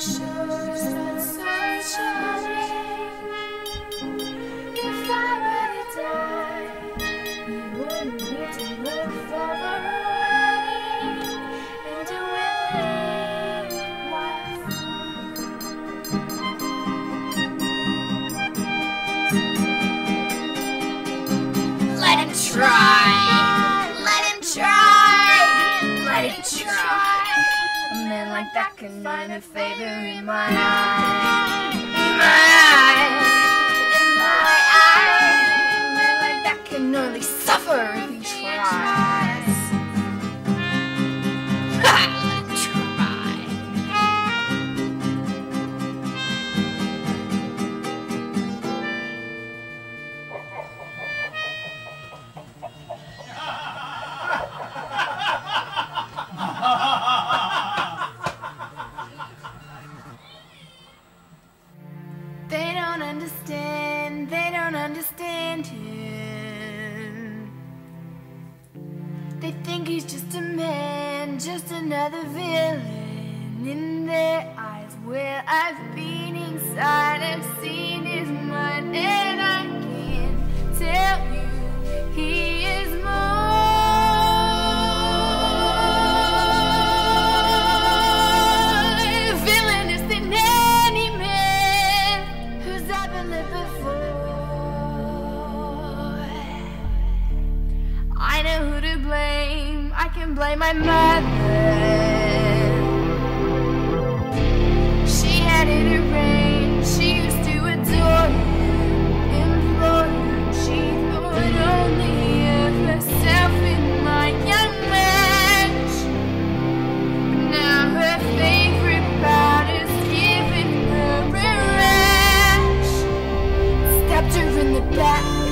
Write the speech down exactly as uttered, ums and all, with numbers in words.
sure it's not so charming. If I were to die, you wouldn't need to look for the wedding and a willing wife. Let him try, let him try, let him try. A man like that can find a favor in my eye, in my eye, in my eye. A man like that can only suffer if he tries. Ha! Let him try. They don't understand, they don't understand him. They think he's just a man, just another villain. In their eyes, where I've been inside, I've seen his mind, and I can tell you he is more. I know who to blame. I can blame my mother. She had it arranged. She used to adore him, implore him. She thought only of herself in my young match. But now her favorite bout is giving her a rash. Stabbed her in the back.